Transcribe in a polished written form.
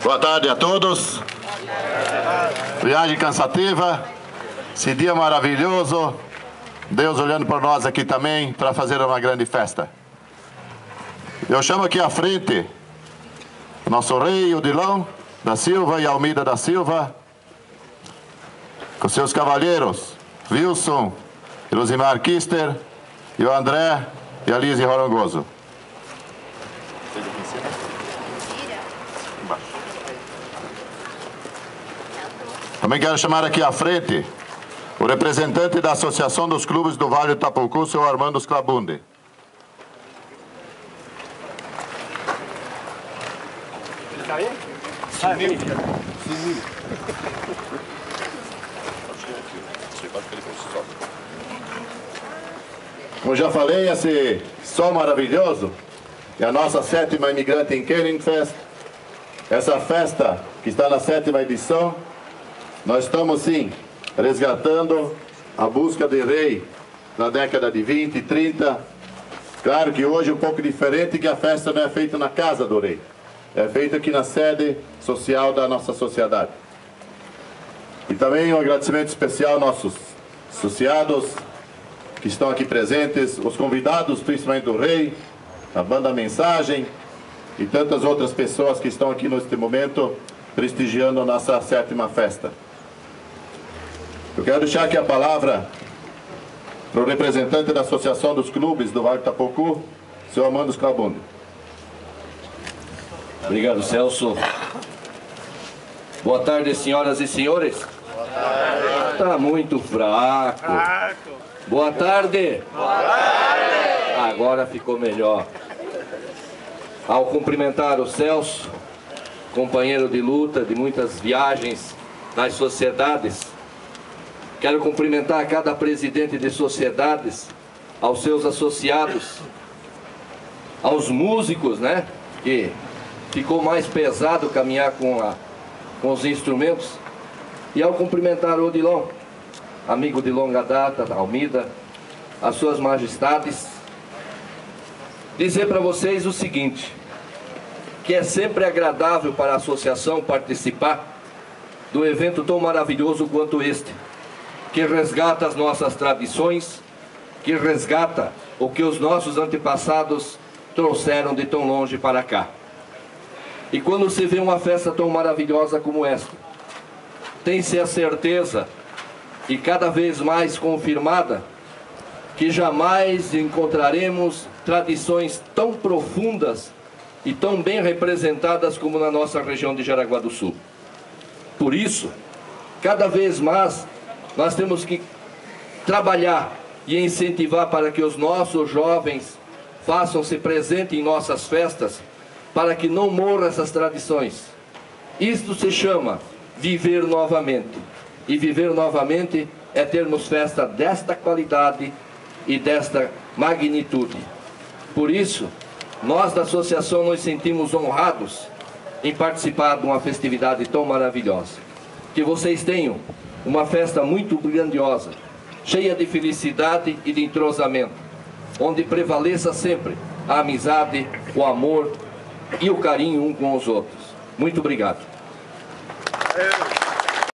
Boa tarde a todos. Viagem cansativa, esse dia maravilhoso, Deus olhando por nós aqui também para fazer uma grande festa. Eu chamo aqui à frente o nosso rei Odilon da Silva e Almeida da Silva, com seus cavalheiros Wilson e Rosimar Kister, e o André e a Lise Rorongoso. Também quero chamar aqui à frente o representante da Associação dos Clubes do Vale do Itapocu, seu Armando Sclabundi. Sumiu. Como já falei, esse sol maravilhoso é a nossa 7ª Imigrante em Canning Fest. Essa festa que está na 7ª edição, nós estamos sim resgatando a busca de rei na década de 20 e 30. Claro que hoje é um pouco diferente, que a festa não é feita na casa do rei, é feita aqui na sede social da nossa sociedade. E também um agradecimento especial aos nossos associados que estão aqui presentes, os convidados, principalmente do rei, a banda Mensagem e tantas outras pessoas que estão aqui neste momento prestigiando a nossa 7ª festa. Eu quero deixar aqui a palavra para o representante da Associação dos Clubes do Vale do Itapocu, seu Armando Sclabundi. Obrigado, Celso. Boa tarde, senhoras e senhores. Boa tarde. Está muito fraco. Boa tarde. Boa tarde. Agora ficou melhor. Ao cumprimentar o Celso, companheiro de luta de muitas viagens nas sociedades, quero cumprimentar cada presidente de sociedades, aos seus associados, aos músicos, né? Que ficou mais pesado caminhar com os instrumentos. E ao cumprimentar o Odilon, amigo de longa data, Almeida, as suas majestades, dizer para vocês o seguinte, que é sempre agradável para a associação participar do evento tão maravilhoso quanto este, que resgata as nossas tradições, que resgata o que os nossos antepassados trouxeram de tão longe para cá. E quando se vê uma festa tão maravilhosa como esta, tem-se a certeza, e cada vez mais confirmada, que jamais encontraremos tradições tão profundas e tão bem representadas como na nossa região de Jaraguá do Sul. Por isso, cada vez mais, nós temos que trabalhar e incentivar para que os nossos jovens façam-se presentes em nossas festas, para que não morram essas tradições. Isto se chama viver novamente. E viver novamente é termos festa desta qualidade e desta magnitude. Por isso, nós da associação nos sentimos honrados em participar de uma festividade tão maravilhosa. Que vocês tenham uma festa muito grandiosa, cheia de felicidade e de entrosamento, onde prevaleça sempre a amizade, o amor e o carinho um com os outros. Muito obrigado.